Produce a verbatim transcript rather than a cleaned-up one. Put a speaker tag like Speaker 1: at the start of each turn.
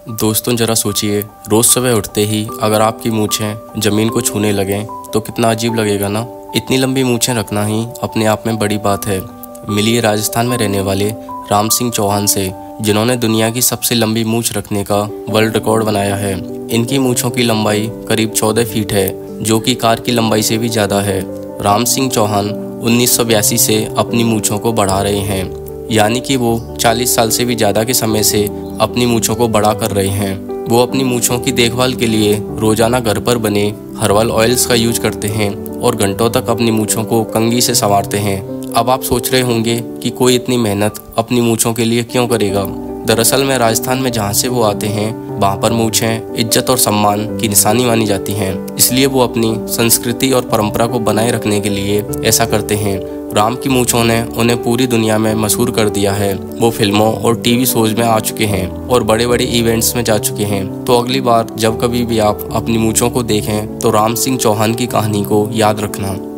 Speaker 1: दोस्तों जरा सोचिए, रोज़ सुबह उठते ही अगर आपकी मूंछें ज़मीन को छूने लगें तो कितना अजीब लगेगा ना। इतनी लंबी मूंछें रखना ही अपने आप में बड़ी बात है। मिलिए राजस्थान में रहने वाले राम सिंह चौहान से, जिन्होंने दुनिया की सबसे लंबी मूंछ रखने का वर्ल्ड रिकॉर्ड बनाया है। इनकी मूंछों की लंबाई करीब चौदह फीट है, जो कि कार की लंबाई से भी ज़्यादा है। राम सिंह चौहान उन्नीस सौ बयासी से अपनी मूंछों को बढ़ा रहे हैं, यानी कि वो चालीस साल से भी ज़्यादा के समय से अपनी मूंछों को बड़ा कर रहे हैं। वो अपनी मूंछों की देखभाल के लिए रोजाना घर पर बने हर्बल ऑयल्स का यूज करते हैं और घंटों तक अपनी मूंछों को कंघी से संवारते हैं। अब आप सोच रहे होंगे कि कोई इतनी मेहनत अपनी मूंछों के लिए क्यों करेगा। दरअसल में राजस्थान में जहाँ से वो आते हैं वहाँ पर मूंछें इज्जत और सम्मान की निशानी मानी जाती हैं, इसलिए वो अपनी संस्कृति और परंपरा को बनाए रखने के लिए ऐसा करते हैं। राम की मूंछों ने उन्हें पूरी दुनिया में मशहूर कर दिया है। वो फिल्मों और टीवी शोज में आ चुके हैं और बड़े बड़े इवेंट्स में जा चुके हैं। तो अगली बार जब कभी भी आप अपनी मूंछों को देखें तो राम सिंह चौहान की कहानी को याद रखना।